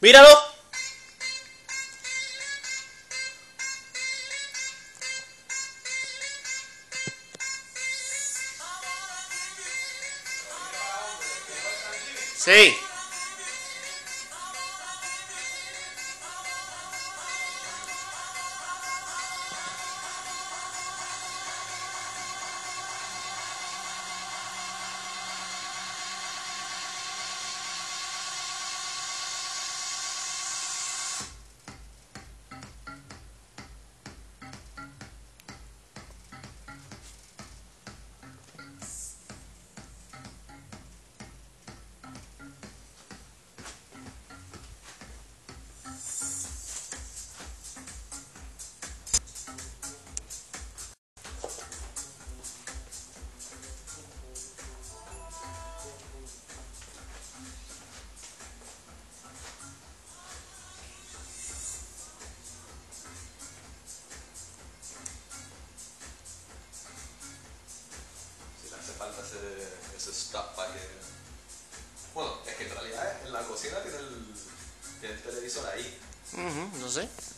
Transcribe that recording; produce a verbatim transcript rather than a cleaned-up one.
¡Míralo! Sí. Falta ese, ese stop para que... Bueno, es que en realidad en la cocina tiene el, tiene el televisor ahí. Uh-huh, no sé.